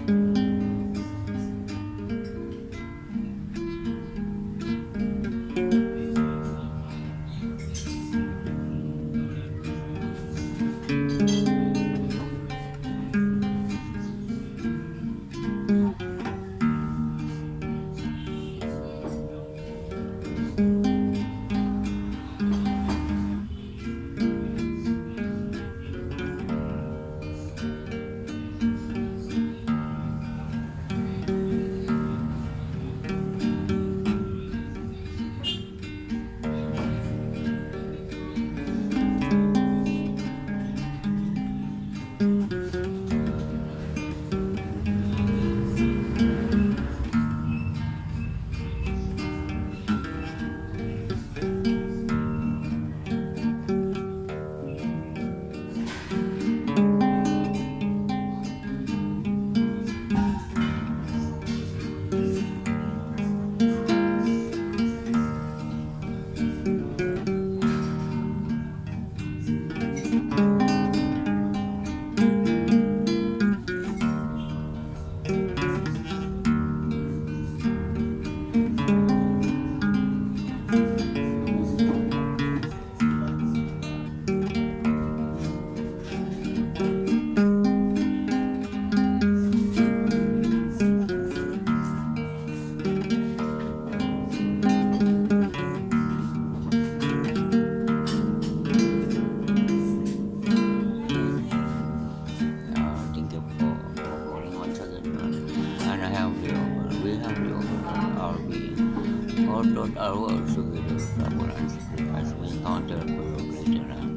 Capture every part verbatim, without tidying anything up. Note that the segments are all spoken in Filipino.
Lord our world together, trouble and sacrifice we encounter for your greater and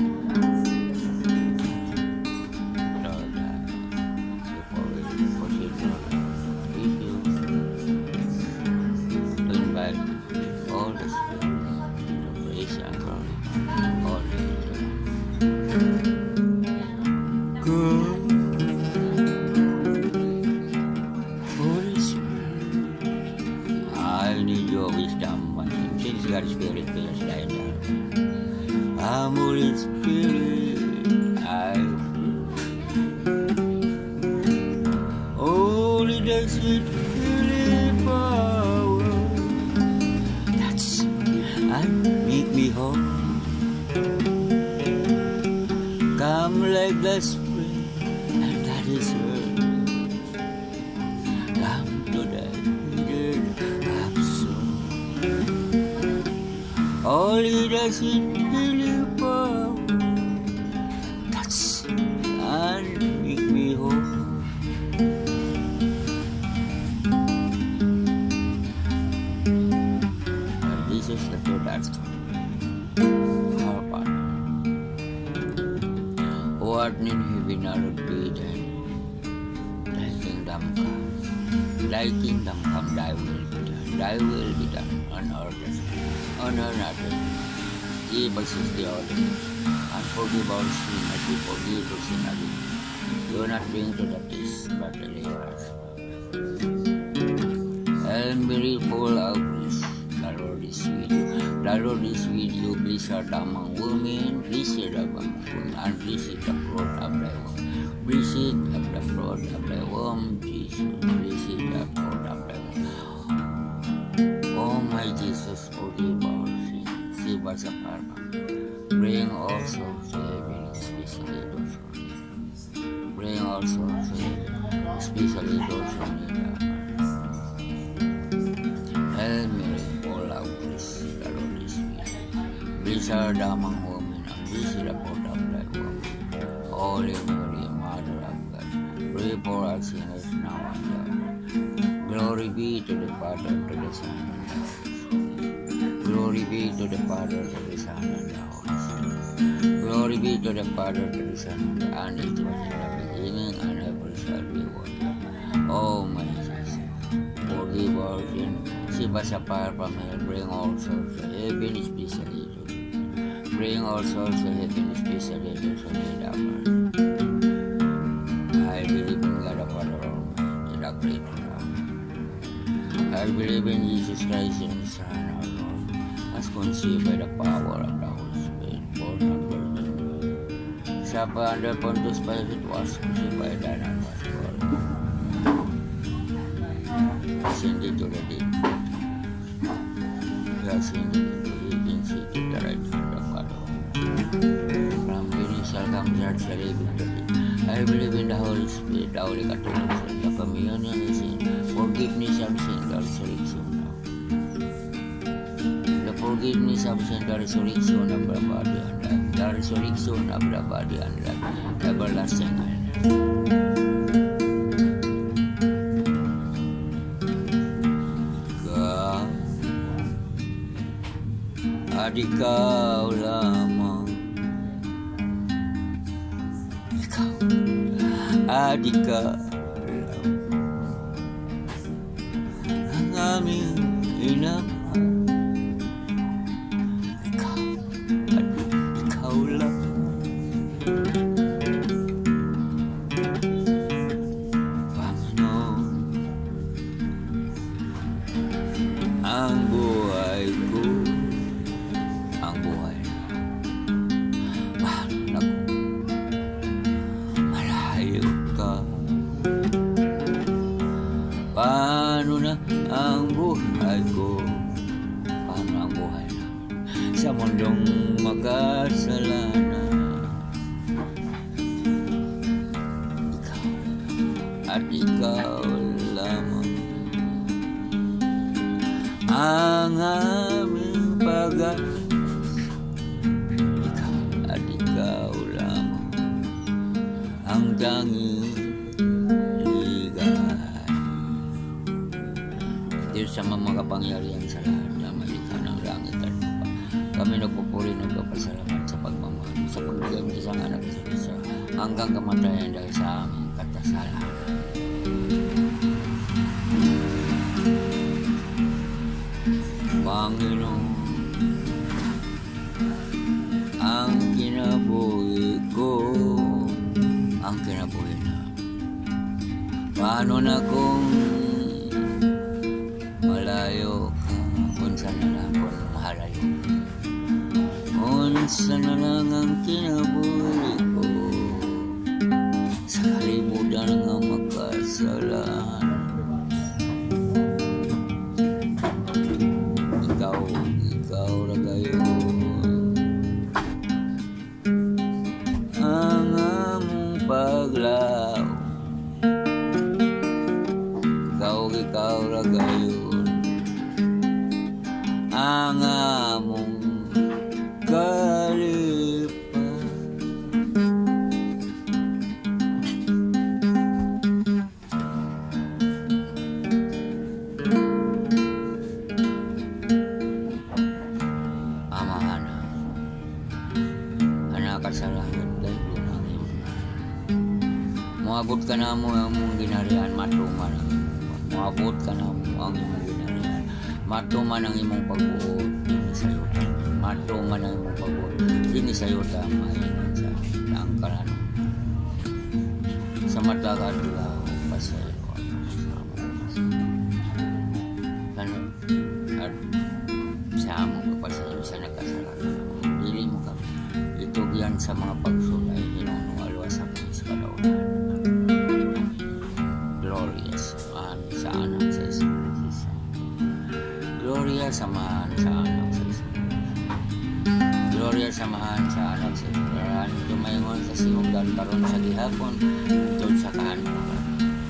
Lord, uh, before we proceed, Lord, please you to invite all the spirits to praise and glory all the good. God Spirit, please light up. I'm Holy Spirit, I Holy the sweet Spirit power that's and make me whole. Come like the spring, and that is her. Come to the hidden absolute. Holy the sweet healing power touch and make me whole. And this is the product our part. What in heaven are be done? Thy kingdom come, thy kingdom come, thy will be done, thy will be done on earth as on earth. Give us the ordinance, and forgive our sin as we forgive our sinners. Do not bring to the test, but deliver us. And be full of grace, the Lord is with you. The Lord is with you. Blessed art thou among women, blessed among women, and blessed the fruit of thy womb. Blessed of the fruit of thy womb, Jesus. Blessed the fruit of thy womb. Oh my Jesus, forgive our sins. Save us apart from you. Bring all souls to heaven, especially those who need. Bring all souls to heaven, especially those who need our Hail Mary, full of grace, the Lord is with you. Blessed art thou among women, and blessed the fruit of thy womb. Holy Mary, Mother of God, pray for us sinners now and at glory be to the Father, to the Son, and the Holy Spirit. Glory be to the Father, to the Son, and the Holy Spirit. Glory be to the Father, to the Son, and the and it was in the beginning, and ever shall be one. Oh my Jesus, forgive our sins, save us apart from hell, bring all souls to heaven, especially those. Bring all souls to heaven, especially those who need our mercy. I believe in God the Father Almighty, the great God. I believe in Jesus Christ, His Son, our Lord, as conceived by the power of the Holy Spirit, born of Virgin Mary, suffered under Pontius Pilate, was crucified and was buried. daw li katulog sa kami yan yan sin forgiveness of sin the resurrection now. The forgiveness of sin the resurrection of the body and life. The resurrection of the body and life. Everlasting life. Adik kau lama, kau adik kau lama, kami inap, kau adik kau lama, Panginoon ang buhay ko. Ang buhay na paano malayo ka, paano na ang buhay ko, paano ang buhay na sa mundong makasalanan. Ikaw at ikaw lamang ang aming pag-asa. Ikaw lamang ang tanging ligay. Diyos sa mga kapangyarihan sa lahat na malikha ng langit at lupa, kami nagpupuri ng kapasalamat sa pagmamahal sa pagbigay ng isang anak sa Kristo hanggang kamatayan dahil sa aming katasalanan. Panginoon, ang kinabuhi ko, ang kinabuhi na. Paano na kung malayo ka, unsa na lang kung mahalayo ka, unsa na lang ang kinabuhi ko, sa kalimutan nga makasalanan. Ikaw, ikaw na kayo paglaw, ikaw, ikaw ra gayon ang among kalipan. Amahan anak ka sa langit dahil moabot ka na mo ang mong ginarihan, matuman ang imong moabot ka na mo ang imong ginarihan, matuman ang imong pagbuot, dini sa yuta, matuman ang imong pagbuot, dini sa yuta, mainan sa ang kalan. Sa mata ka dula, pasay ko sa among at sa among papasayo sa nagkasalanan. Dili mo kami itugyan sa mga pagsulay, hinunong alwa sa kami sa kadaunan. Gloria samahan sa anak sa Espiritu. Gloria samahan sa anak sa Espiritu. Tumayon sa sinugdan karon sa gihapon tungod sa kahanan.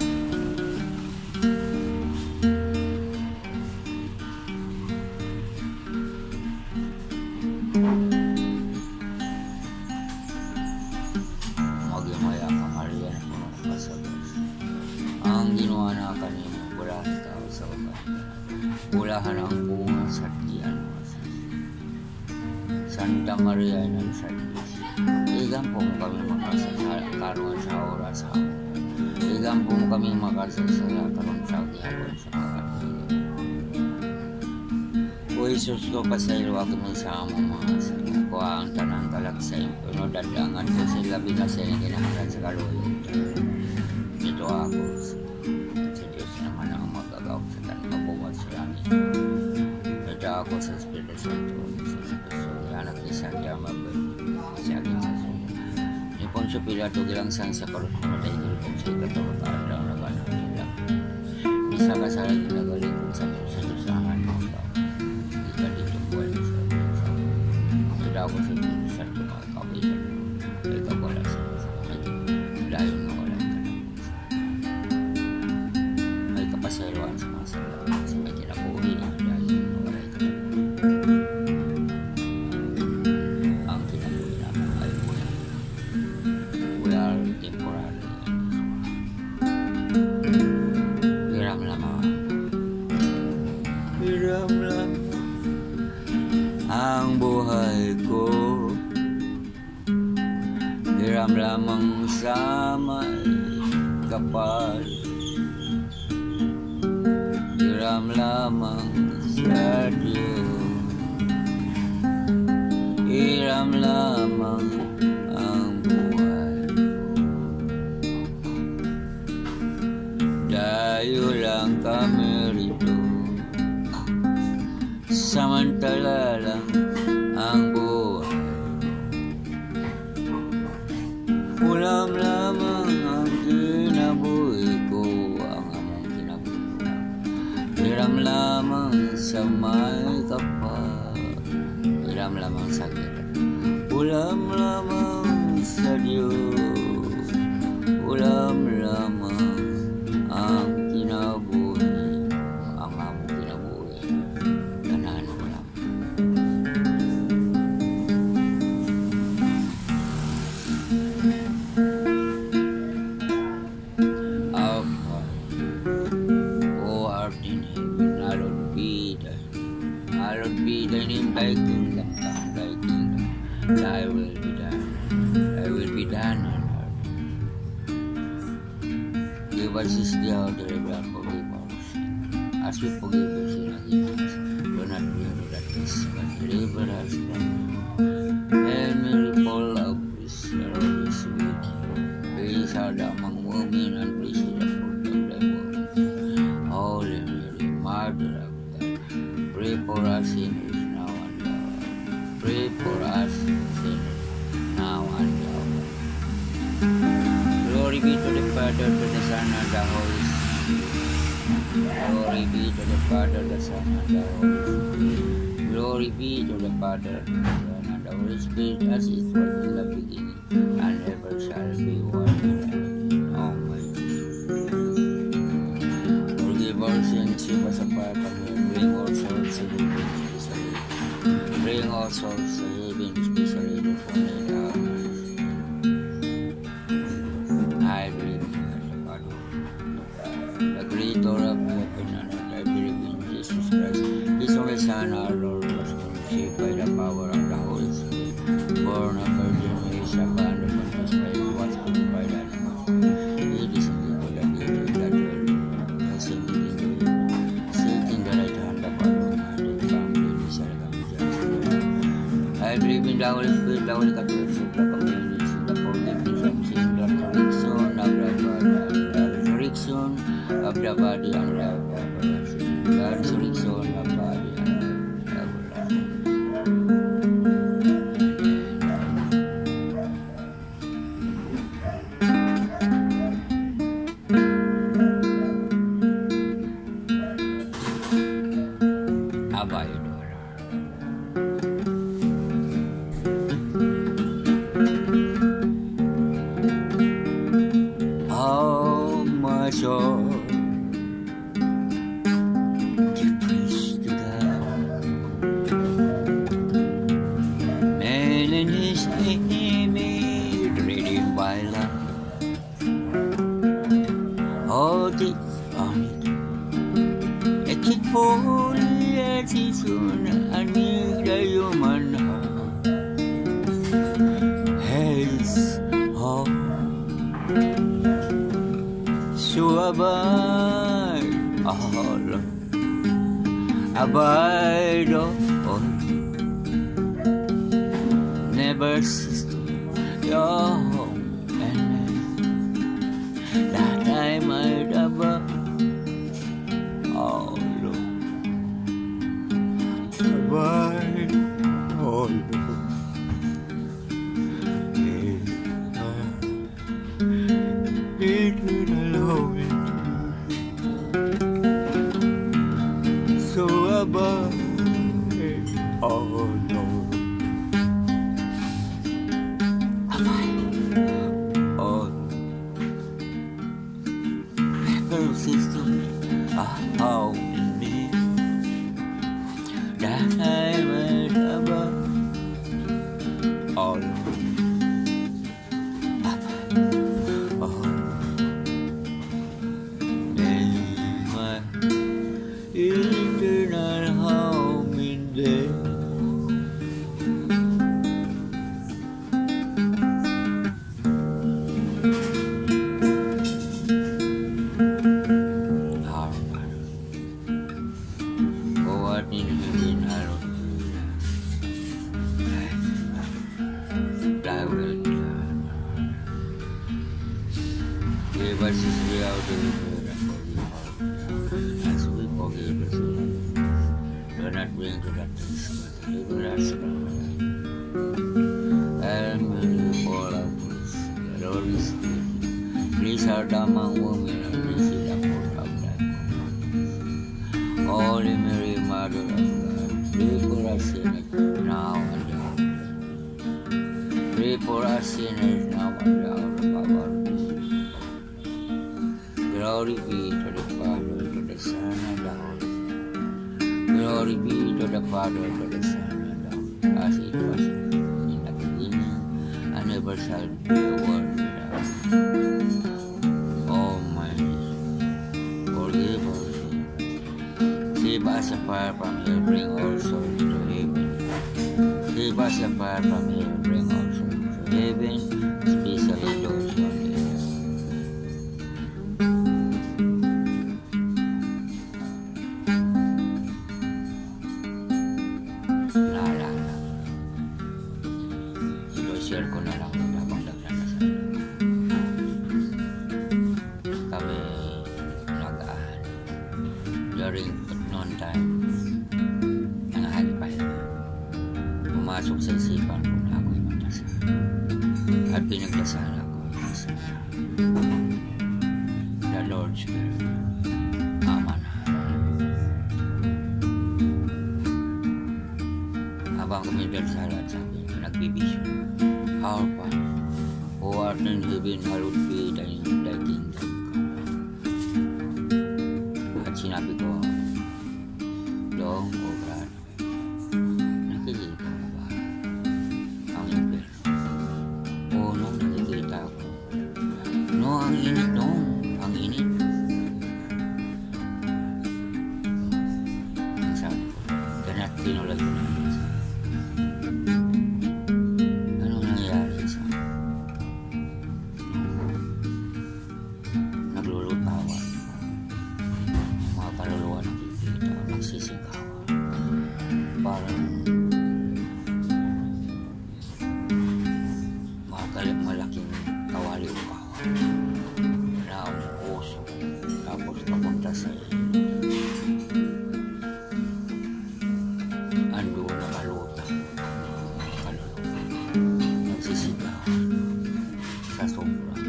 Magimaya ka Maria na pinagpasagos. Ang ginawa na kanimo mula sa tao sa ugat. Mulahan ang bunga sa tiyan mo. Santa Maria ng Sadis. Igampo mo kami makasasakaroon sa oras sa amo. Igampo mo kami makasasakaroon sa gihapon sa mga katilig. O Jesus ko, pasaylo ako mo sa amo mga sana. Kuha ang tanang kalaksayin. Puno dandangan ko sila binasay na ginaharan sa kaluyog. Ito ako sa Diyos naman ang magagaw sa tanong mabuhat sa langit. Ito ako sa Espiritu Santo. Anak ni Santa Mabel sa akin sa suyo. Ni Poncio Pilato gilang sang sa korupsyon na dahil kung sa ikatulog araw na ba natin lang. Isa ka sa akin nagaling kung sa susahan mo ka. Ika dito buwan sa sa Ito ako sa Espiritu Santo mga kawilan. Ikaw wala sa sa layo na wala ka na. keseruan sama saya sampai tidak boleh ada yang mereka ang tidak boleh nama ayo we are temporary hiram lama hiram lama ang buhay ko hiram lamang sa may kapal hiram lamang sa Diyos hiram lamang ang buhay ko dayo lang kami rito samantala lang ang buhay ulam lamang ang kinabuhi ko ang among kinabuhi hiram lamang sa may kapal hiram lamang sa kita ulam lamang sa Diyos ulam lamang ang kinabuhi ang among kinabuhi tanan ulam Our Father, who art in heaven, hallowed be thy name. Hallowed be thy name, thy kingdom come, thy kingdom. Thy will be done. Thy will be done on earth. Give us this day our daily bread, forgive our sins, as we forgive those who against us. Do not bring us into temptation, but deliver us from evil. Hail Mary, full of grace, the Lord is with you. Blessed art thou among women, and blessed is the fruit of thy womb. Holy Mary, Mother of God, pray for us sinners now and at our hour. Pray for us sinners now and at our hour. Glory be to the Father, to the Son, and the Holy Spirit. Glory be to the Father, the Son, and the Holy Spirit. Glory be to the Father, to the Son, and the Holy Spirit, as it was in the beginning, and ever shall be, one day, Amen. Forgive our sins, save us apart from evil, bring all souls to heaven, especially. Bring all souls to heaven, especially the fallen hours. I believe in the Father, the Creator of heaven and earth. I believe in Jesus Christ, His only Son, our Lord, was conceived by the power of the Holy Spirit, born of Virgin Mary, suffered under Pontius Pilate, was crucified and was He descended to the dead, and that world ascended into heaven, sitting the right hand of God Almighty, found in His circumcision. I believe in the Holy Spirit, the Holy Catholic Church, the communion, the forgiveness of sin, the resurrection of the body, the resurrection of the body and life everlasting, the resurrection of the body and life everlasting. Abayadora. Oh, my soul, give praise to God. Man in His image, redeemed by love. All this on it, it keep holy as His own, and the human heart has hope. So abide, all abide all, never cease to your home and that I might abide all abide all. So abide all, abide all. persistent, a hope in me that I might above all up. Oh, then my internal home in there. As we forgive the sin, do not bring to that but deliver us from evil. And when you fall out, the Lord is good. Blessed are the among women, and blessed is the fruit of thy womb. Holy Mary, Mother of God, pray for us sinners, now and at the hour of death. Pray for us sinners, now and at the hour of our death. Glory be to the Father, to the Son, and the Holy Spirit. Glory be to the Father, to the Son, and the Holy Spirit, as it was in the beginning, and ever shall be, a world without end. Almighty, forgive our sins. Save us afar from hell, bring all souls to heaven. Save us afar from hell, bring all souls to heaven, especially those who are dead. Share ko na lang habang nagdadasal. Kami nag-ahan during noon time ng halipahin. Pumasok sa isipan ko na ako'y magdasal. At pinagdasal ako sa the Lord's Prayer. Ama na. Habang kami nagdasal at sabi, nagbibisyon. Our Father, who art in heaven, hallowed be thy, thy kingdom. At sinabi ko, Dong, O God, nakikita mo ba ang impyerno? O nung nakikita ko, no, ang init, no, ang init. Ang sabi ko, ganat tinulag ko na. Parang malaking kawali o kawa na umuuso tapos papunta sa ando na kaluta kaluluwa nagsisigaw sa sobrang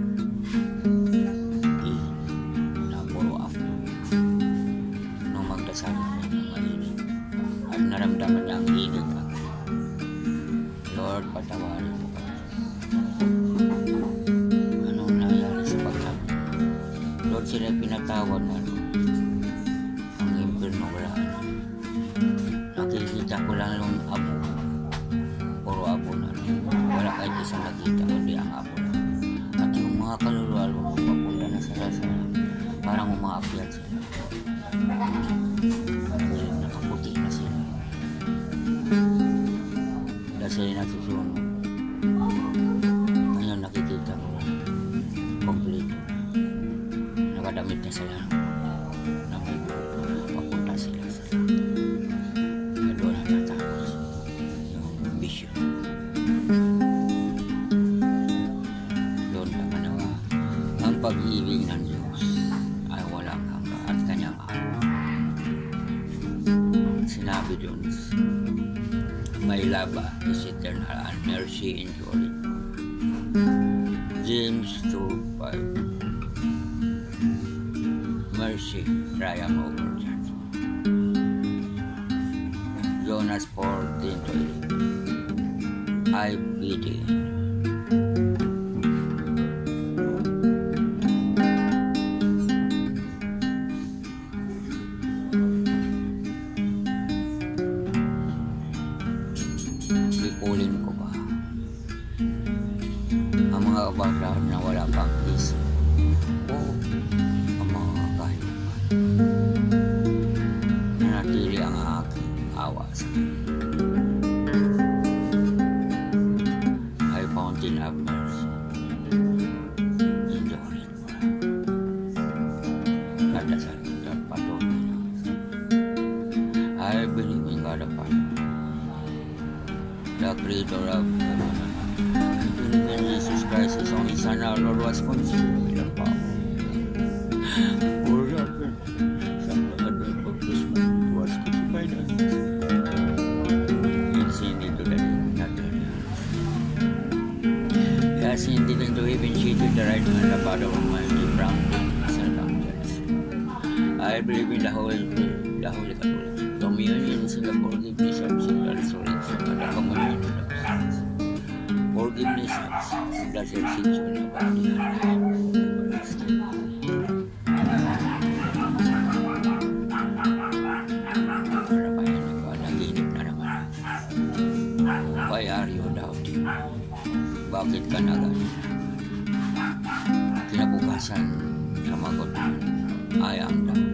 init na puro afro nung magdasal namin ng mainit. At naramdaman niya ang init ako. Lord, patawarin mo kami. Anong nangyari sa pagsabi? Lord, sila pinatawad na Lord. Ang impyerno wala na. Nakikita ko lang yung abo. Puro abo na Lord. Wala kahit isang nakita, kundi ang abo na. At yung mga kaluluwa Lord, papunta na sa rasa. Parang umaakyat sila. Nakaputi na sila. Dahil nasusunod. Ngayon nakikita ko na kompleto na. Nakadamit na sila ng na may papunta sila sa na doon ang tatapos yung vision. Doon na manawa ang pag-ibig ng Diyos ay walang hanggan at kanyang araw. Sinabi doon, my love is eternal and mercy endureth. James two five. Mercy triumph over judgment. Jonas fourteen to eleven. I pity. lahat na wala pang isip o ang mga kahilingan. Nanatili ang aking awa sa I fountain of mercy in the Holy Spirit. Kadasal kita patuloy na. I believe in God the Father, the Creator of heaven and earth. I believe in Jesus Christ, His only Son, our Lord, was conceived with the power of God. For that some God was was crucified on He ascended to the heaven, not the earth. He ascended into heaven, seated the right hand of the Father Almighty, from whence shall come judgment. I believe in the Holy Spirit, the Holy Catholic communion, in the forgiveness of sin, the resurrection, and the communion of the saints. Forgiveness of sins, the resurrection of body and life everlasting. Para pa yan ikaw, naginip na naman. Why are you doubting? Bakit ka na ganyan? Kinabukasan, samagot mo, I am down.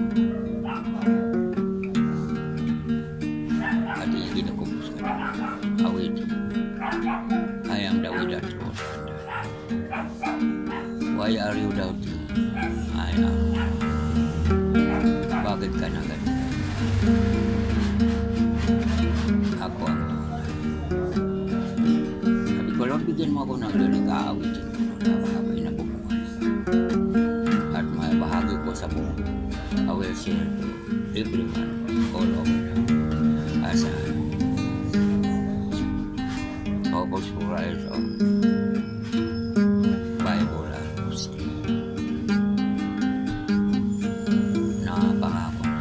At yung ginagubos ko na, awit, I am the way, the truth, and the life. Why are you doubting? I am. Bakit ka na ganyan? Ako ang tunay. Sabi ko lang, bigyan mo ako ng galing, aawitin ko na habang nabubuhay ka. At may bahagi ko sa buong. I will share to everyone all over as a hopeless rise of Bible at Muslim. Nakapangako na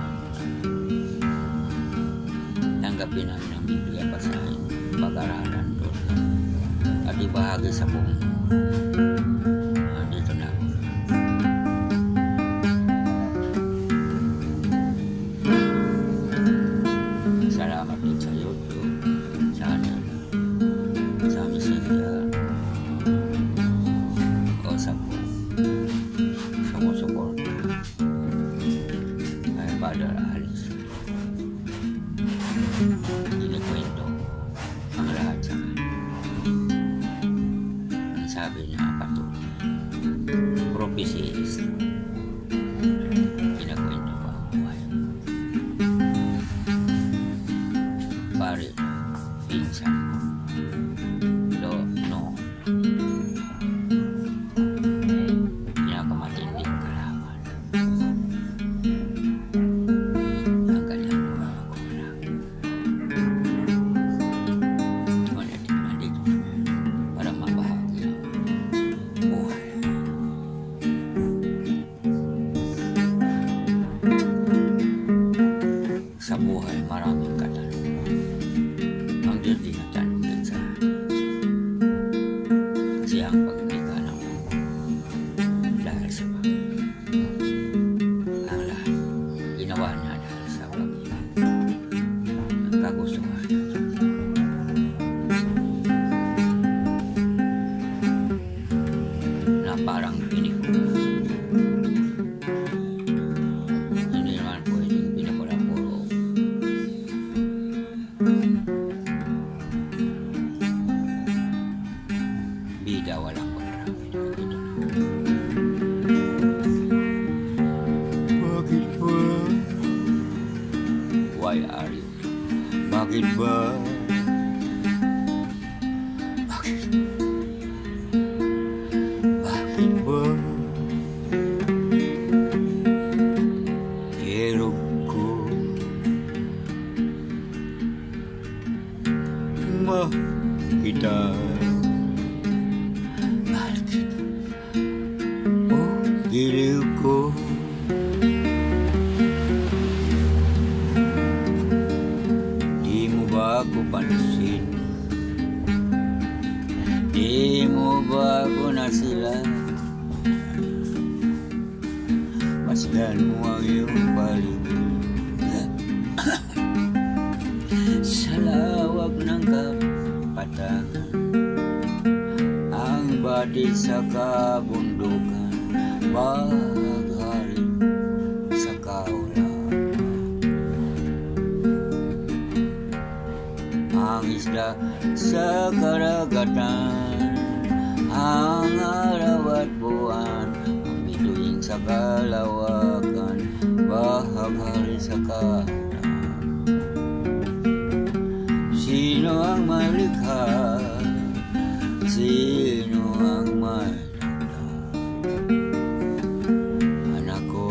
tanggapin namin ang Biblia, basahin, pag-aralan doon at ibahagi sa buong uh, dito na ako. Salamat din sa YouTube channel, sa Messenger, o sa po sumusuporta kay Father Alice. Inikwento ang lahat sa kanya. Ang sabi niya, patuloy. Prophecy is true. Kinakwento ko ang buhay. Pare, pinsan, lo, no. Pinakamatinding kalaban. Ang kanyang mga magulang. Ngunit nandito para mabahagi ang buhay. Sa buhay, maraming katanungan. Ang Diyos din natanong din sa kasi ang paglikha ng mundo dahil sa pag-ibig. Ang lahat ginawa niya dahil sa pag-ibig. Kagustuhan niya. Na parang pinikula. Hindi naman pwedeng pinikula puro bida, walang kontrabida. Ito na. Bakit ba? Why are you? Bakit ba? Bakit? Bakit ba? Hirog ko makita. Bakit? Oh, giliw ko. Di mo ba ako pansin? Di mo ba ako nasila? Masdan mo ang iyong paligid sa lawag ng kapatagan. Ang pati sa kabundukan, baghari sa kaulapan. Ang isla sa karagatan, ang araw at buwan, ang bituin sa kalawakan, baghari sa kaulapan. Sino ang malikha? Sino ang may tanda? Anak ko,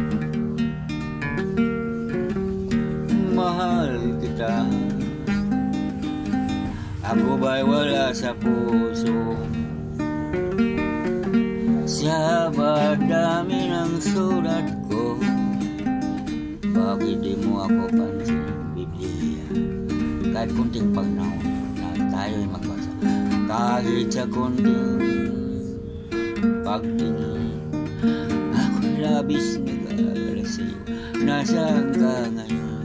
mahal kita. Ako ba'y wala sa puso? Sa dami ng sulat ko, bakit di mo ako pansin, Biblia? Kahit kunting pagnaon na tayo'y magbasa, kahit sa kunting pagtingin, ako'y labis nag-aalala sa'yo. Nasaan ka ngayon?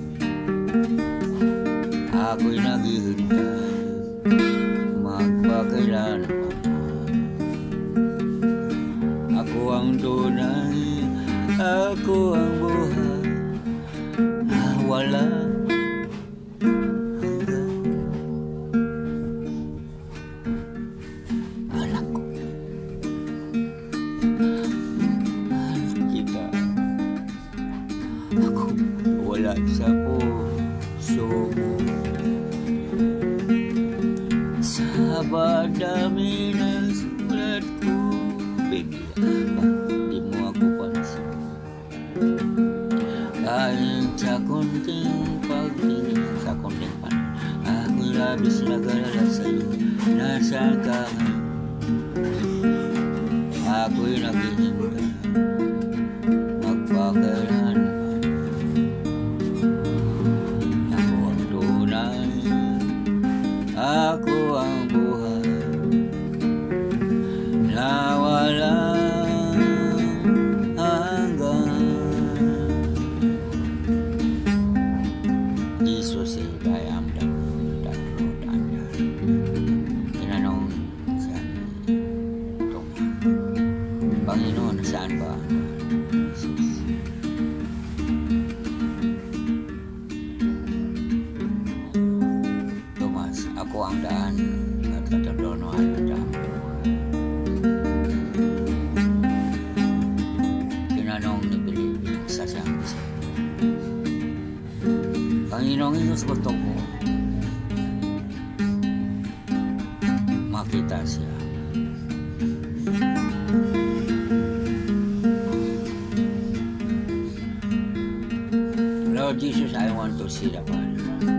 Ako'y naghihintay, magpakailan pa man. Ako ang tunay, ako ang buhay, ah, wala wala sa puso mo. Sa dami ng sulat ko, bigla di mo ako pansin. Kahit sa kunting pagtingin, sa kunting panin, ako'y labis nag-alala sa'yo. Nasaan ka ngayon? Ako'y naghihintay, magpakailan. Ako ang buhay na walang hanggan. Jesus said, I am the road, the truth, and the life. Tinanong siya itong Panginoon, saan ba ang Jesus? Ako ang daan at katotohanan at ang buhay. Tinanong ni Felipe sa siyang isa, Panginoong Isus, gusto ko makita siya. Lord Jesus, I want to see the Father.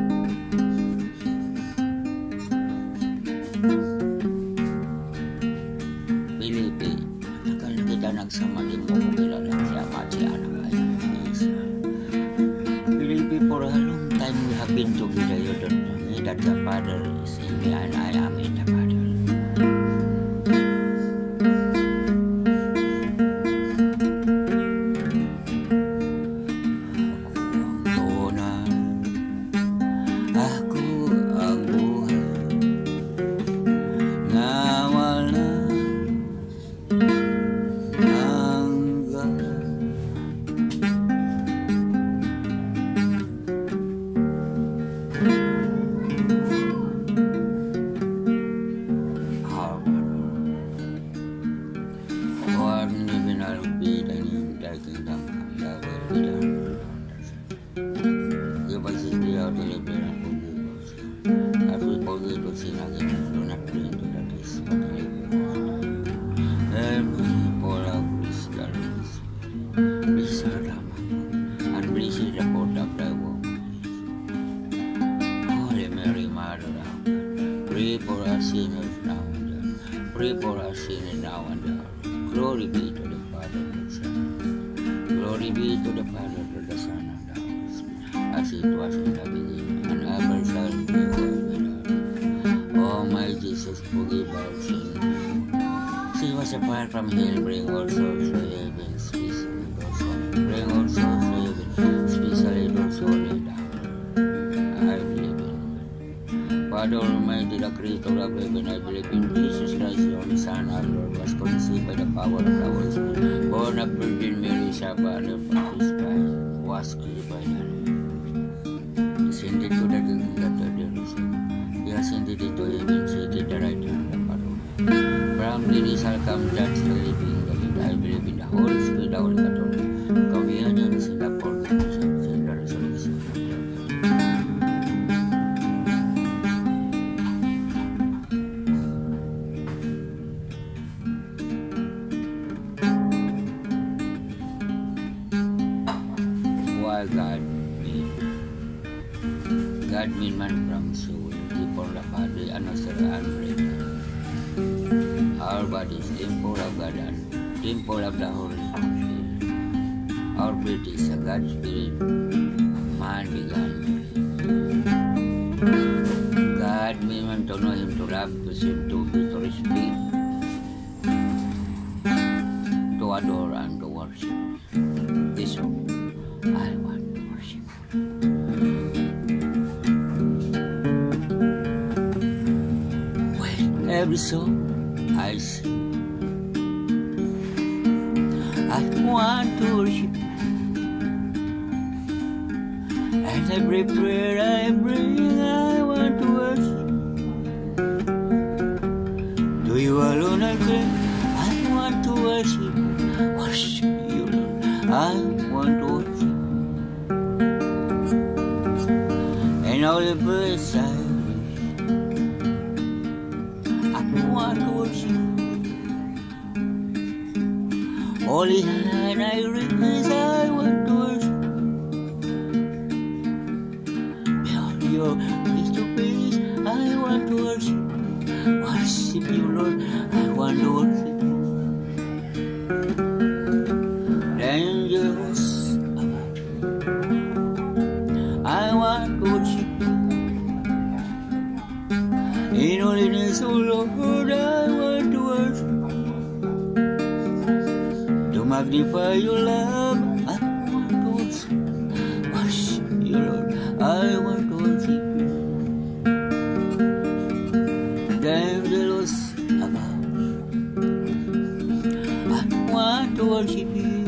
Felipe, matagal na kita nagsama, di mo ko kilala siya at si anak ay isa. Felipe, for a long time we have been together. You don't know me that the Father is in me and I am in the Father. Pray for us sinners now and then. Pray for us sinners now and then. Glory be to the Father, to the Son. Glory be to the Father, to the Son, and the Holy Spirit, as it was in the beginning, and ever shall be, world without end. Oh my Jesus, forgive our sins. Save us apart from hell, bring all souls to heaven, especially those who need. Bring all souls to heaven, especially those who need our I believe in God. Father Almighty, the Creator of heaven, I believe in Jesus Christ, your only Son, our Lord, was conceived by the power of the Holy Spirit, born of Virgin Mary, suffered under Pontius Pilate, was crucified and descended to the kingdom of the dead. He ascended into heaven, seated at the right hand of Father. From thence he shall come judge the living and the dead. I believe in the Holy Spirit, the Holy Catholic, communion, and the forgiveness of sins, and the resurrection of the dead. Why God made God made man from soul, people of body, and also unbreaking. Our body is temple of God and temple of the Holy Spirit. Our breath is a God Spirit. Man began God made man to know Him, to love, to serve, to be, to respect, to adore, and to worship. This all I want to worship. With every soul I sing, I want to worship, and every prayer I bring, I want to worship. To you alone I claim, I want to worship, worship you, Lord. I want to worship, and all the praise I I want to worship. Holy hand I raise, I want to worship. Behold your face to face, I want to worship. Worship you, Lord, I want to worship. The angels above, I want to worship. In holiness, O Lord, I want to worship. To magnify your love, I want to worship. Worship you, Lord, I want to worship you. The angels above, I want to worship you.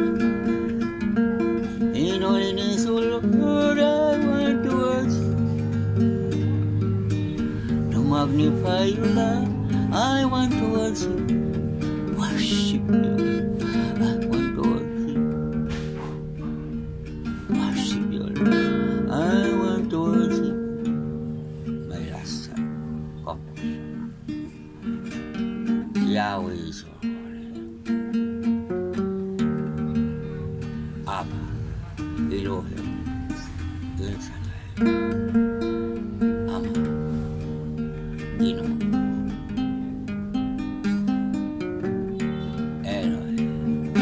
In holiness, O Lord, I want to worship. Magnify your love, I want to worship. Worship you, I want to worship. Worship you, Lord, I want to worship. My last son, compassion. Yahweh is your holy name. Abba, Elohim, El Shaddai. You know, Elohim.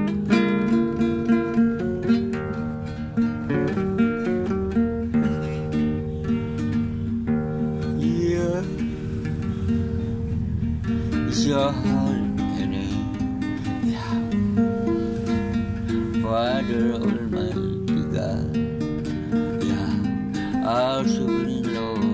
Yeah, it's your holy name, yeah. Father Almighty God, yeah, our sovereign Lord.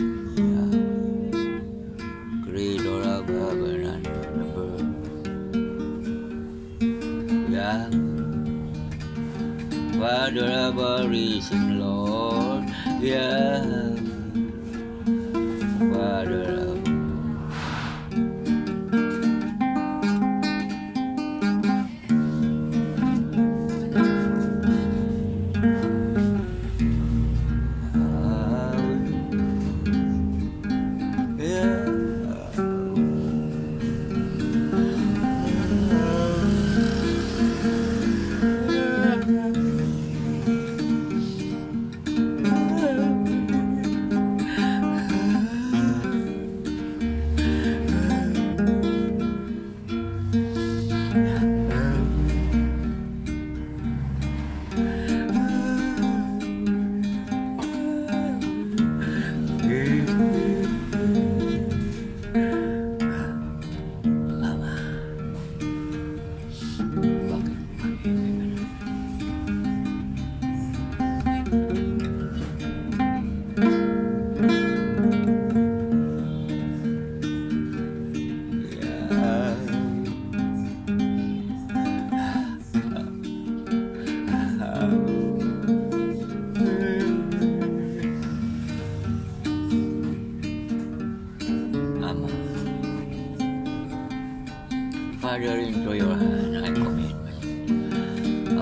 Father of our risen Lord, yeah, Father of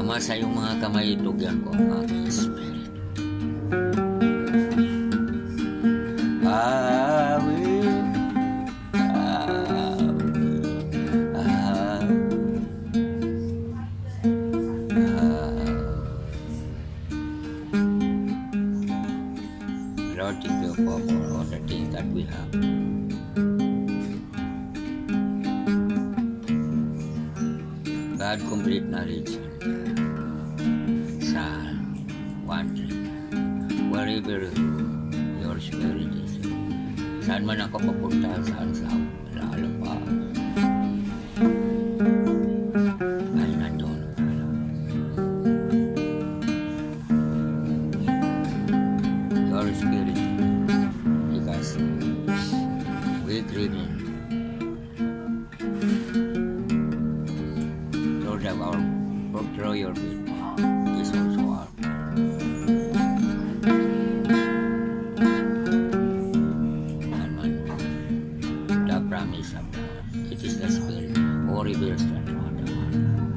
Sumasa yung mga kamay, tugyan ko ang aking spirit. I will, I will, I will. Lord, thank you for all the things that we have. God, complete knowledge. Psalm one three. Wherever your spirit is, saan man ako papunta, saan sa lalapa, ay nandun ka lang. Your spirit, because we dreaming. Lord, our throw your feet is also our part. And man, the promise of God, it is the Spirit who reveals that to the heart.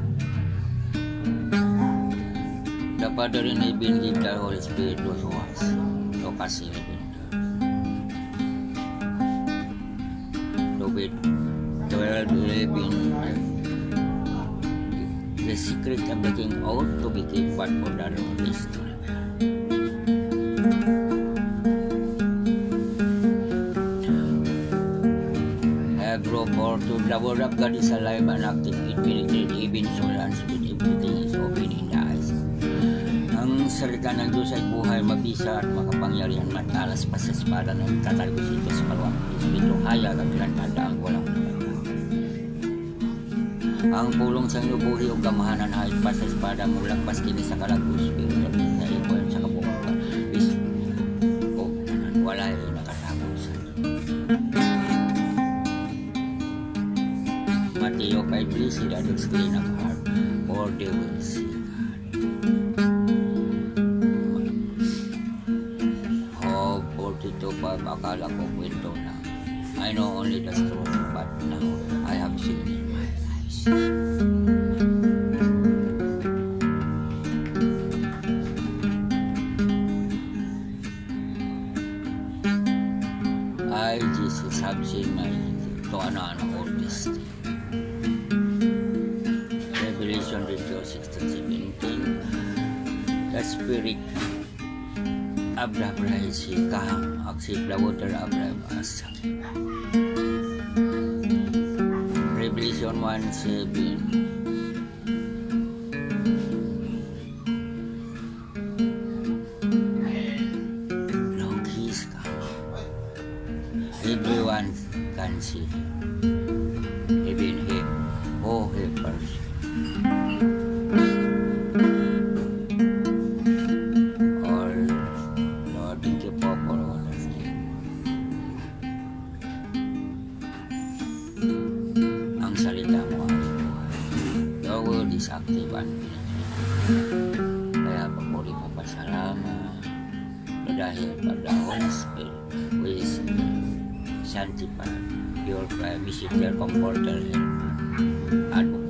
The Father in heaven give the Holy Spirit to us, to kasi heaven. To be twelve, eleven, the secret of the king ought to be kept, but for the Lord is to reveal. I grow forth to the word of God is alive and active. It penetrates even soul and spirit. Everything is open in the eyes. Ang salita ng Diyos ay buhay, mabisa at makapangyarihan, matalas pa sa espada na tatalbos ito sa kalawang Espiritu, hayag at lantada ang walang ang pulong sa inubuhi o gamahanan hait pa sa espada mulak pas kini sa kalagos pero sa ipo sa kabukan bis o tanan wala ay nakatapusan. Mateo five three, see that screen of heart or they will see God. Oh, forty-two five, akala ko kwento na. I know only the story, but now I have seen it. I, Jesus, have seen my to an oldest. Revelation sixteen seventeen. The Spirit of the bride she come, accept the water of the us. Revelation one seven. Look, he's come. Everyone can see him. Even him. Oh, helpers. All Lord, thank you for all of you. Ang salita mo ay buhay. Your word is active and penetrating. Kaya papuri mo pasalamat dahil pada Holy Spirit who is sanctified, purified, visit your comforter, helper, advocate.